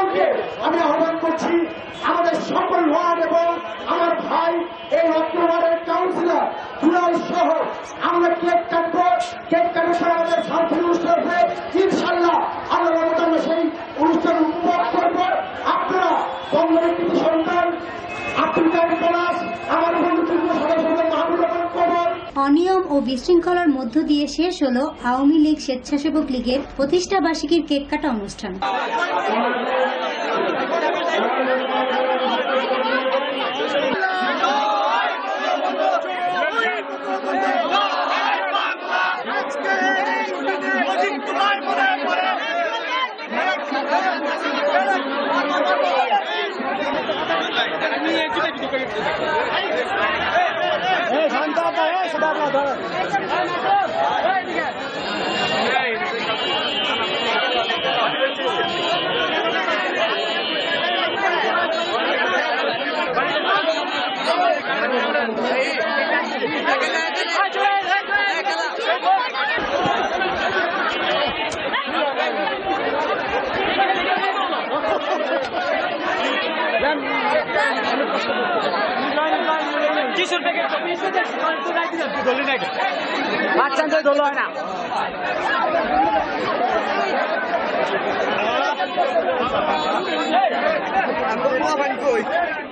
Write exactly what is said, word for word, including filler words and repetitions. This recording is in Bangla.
সকলকে আমি আহ্বান করছি, আমাদের সকল ওয়ার্ড এবং আমার ভাই এই অক্টোবরের কাউন্সিলর দুলাল সহ আমরা কেক কাটবো। কেক কাটার পর আমাদের শান্তি অনুষ্ঠান হবে। ইনশাল্লাহ আমরা আমরা সেই অনুষ্ঠান উপভোগ করবো। আপনারা বঙ্গের কৃতি সন্তান আব্দুল কাদের পলাশ, আমার বন্ধুত্ব সদস্যদের মাহবুব রহমান কবর। অনিয়ম ও বিশৃঙ্খলার মধ্য দিয়ে শেষ হলো আওয়ামী লীগ স্বেচ্ছাসেবক লীগের প্রতিষ্ঠা বার্ষিকীর কেক কাটা অনুষ্ঠান। বাচ্চাদের দোল হয় না।